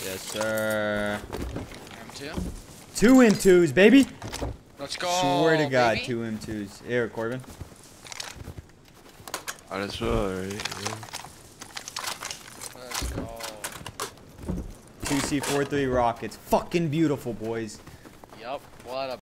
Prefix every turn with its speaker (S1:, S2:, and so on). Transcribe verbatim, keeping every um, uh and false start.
S1: Yes, sir.
S2: M two.
S1: Two M twos, baby.
S2: Let's go.
S1: Swear to God,
S2: baby.
S1: two M twos. Here, Corbin.
S3: Might as well, right? Yeah.
S2: Let's go.
S1: two C forty-three rockets. Fucking beautiful, boys.
S2: Yup. What a